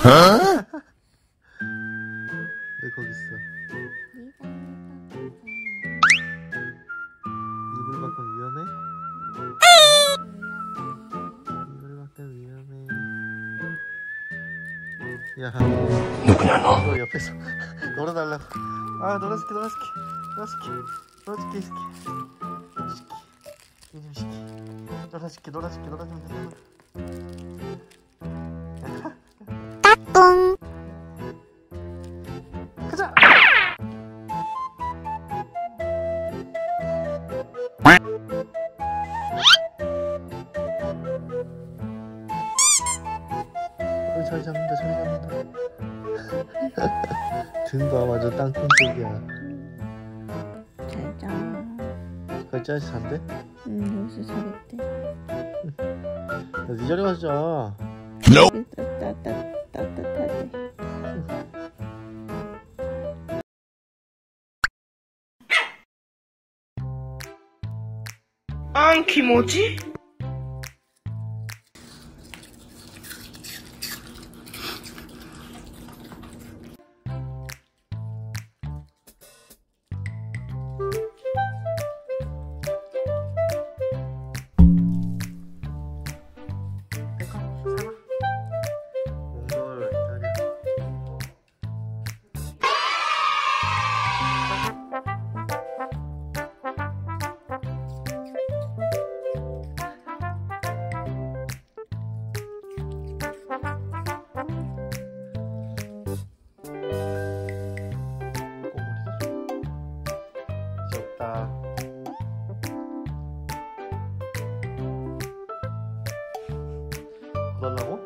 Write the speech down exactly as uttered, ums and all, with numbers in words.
왜 거기 있어? 이불 밖은 위험해? 이불 밖은 위험해. 야, 누구냐 너? 너 옆에서 놀아달라고. 아, 놀아줄게, 놀아줄게, 놀아줄게, 놀아줄게, 이 새끼. 이 새끼, 이놈 새끼. 놀아줄게, 놀아줄게, 놀아주면 돼. 똥. 가자. 어, 자리 잡는다, 자리 잡는다. 등 봐, 완전 땅콩 쪽이야. 잘 자. 갈자지 잔대? 응, 여기서 자겠대. 야, 네 자리 가서 자. 따뜻하대. 안 키모지? 몽돌 기다려. 이제 없다. 그러려고?